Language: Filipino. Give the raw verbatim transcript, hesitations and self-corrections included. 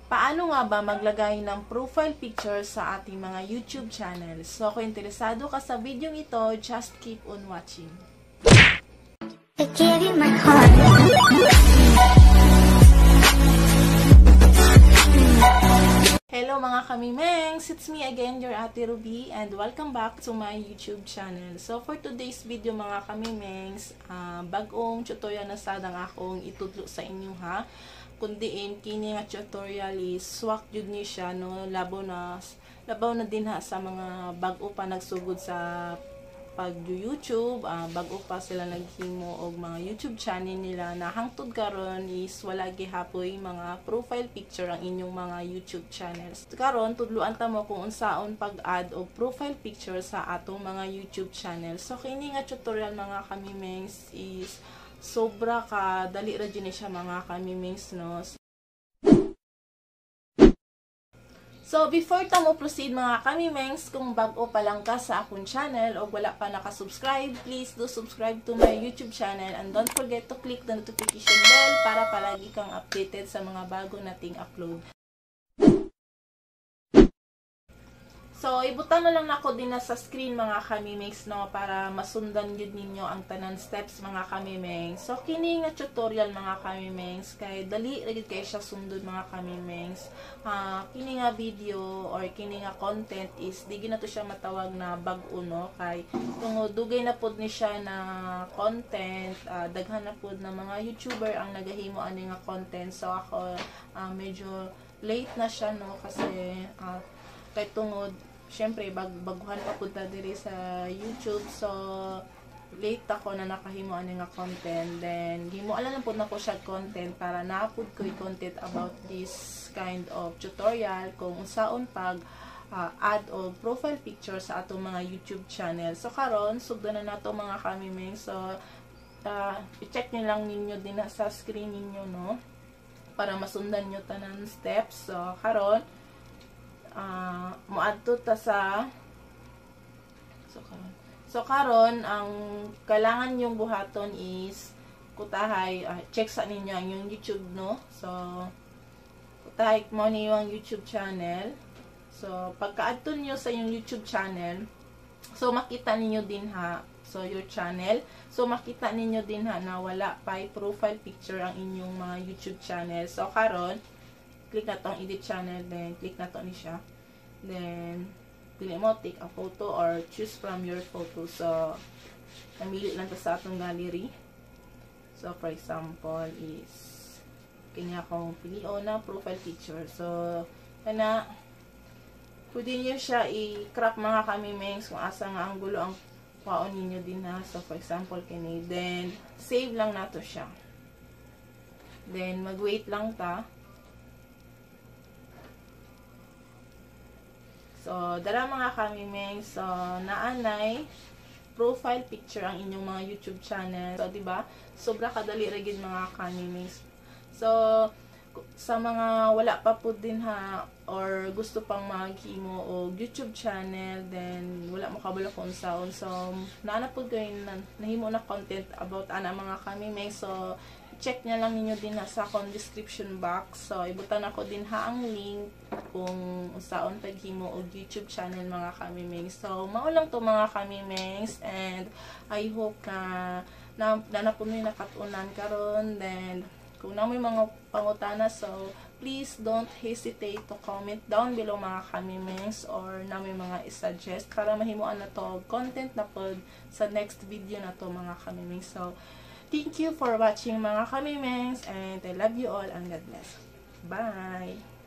Paano nga ba maglagay ng profile picture sa ating mga YouTube channel? So, kung interesado ka sa video ito, just keep on watching. I gave you my heart. Hello mga kamimengs! It's me again, your Ate Ruby, and welcome back to my YouTube channel. So, for today's video mga kamimengs, uh, bagong tutorial na sadang akong itudlo sa inyo ha. Kundiin, kini nga tutorial is swak jud ni siya, no? Labaw na, labaw na din ha sa mga bago pa nagsugod sa pag-YouTube, uh, bago pa sila naghimo og mga YouTube channel nila na hangtod karon is wala gihapoy mga profile picture ang inyong mga YouTube channels. Karon tudluan ta mo kung unsaon pag-add og profile picture sa atong mga YouTube channel. So kini nga tutorial mga kamimengs is sobra ka dali ra jud ni siya mga kamimengs, no. So, before ta mo proceed mga kamimengs, kung bago pa lang ka sa akong channel o wala pa nakasubscribe, please do subscribe to my YouTube channel and don't forget to click the notification bell para palagi kang updated sa mga bago nating upload. So, ibutan na lang nako din na sa screen mga kamimengs, no, para masundan yun ninyo ang tanan steps mga kamimengs. So, kini nga tutorial mga kamimengs, kay dali lagid kay siya sundod mga kamimengs. Uh, kini nga video or kini nga content is di na to siya matawag na bag-o, no, kay tungod dugay na pod ni siya na content, uh, daghan na pod na mga YouTuber ang nagahimo ani nga content. So, ako uh, medyo late na siya, no, kasi uh, kay tungod syempre bag baguhan pa pud ta diri sa YouTube, so late ako na nakahimo ani nga content. Then gimo ala lang pud nako siya content para naapod ko content about this kind of tutorial kung unsaon pag uh, add og profile picture sa atong mga YouTube channel. So karon sugdan na nato mga kamimeng. So uh, i-check niyo lang ninyo din sa screen ninyo, no, para masundan nyo tanan steps. So karon Uh, moadto ta sa so karon so karon ang kailangan yung buhaton is kutahay, uh, check sa ninyo ang yung YouTube, no. So kutahay mo ni yung YouTube channel. So pagka-adto niyo sa yung YouTube channel, so makita ninyo din ha, so your channel, so makita ninyo din ha na wala pa profile picture ang inyong mga YouTube channel. So karon click na tong edit channel, then click na to ni siya. Then, pili mo, take a photo or choose from your photo. So, namili lang to sa atong gallery. So, for example, is kanya akong pilion na profile picture. So, kana, pwede nyo siya i-crop mga kamimengs kung asa nga ang gulo ang paon ninyo din na. So, for example, kini. Then, save lang nato siya. Then, mag-wait lang ta. So, dara mga kamimeng, so, naanay profile picture ang inyong mga YouTube channel. So, diba? Sobra kadali rigid mga kamimeng. So, sa mga wala pa po din ha, or gusto pang maghimo o YouTube channel, then wala mo kabalo kung saon. So, naana po kayo na, nahimo na content about ana mga kamimeng. So, check niya lang ninyo din ha sa akong description box. So, ibutan ako din ha ang link kung saon paghimo og YouTube channel mga kamimengs. So, mao lang to mga kamimengs, and I hope na na, na napunoy nakatunan karon. Then, kung na may mga pangutana, so please don't hesitate to comment down below mga kamimengs, or na may mga i-suggest para mahimuan na to content na pod sa next video na to mga kamimengs. So, thank you for watching mga kamimengs, and I love you all and God bless. Bye!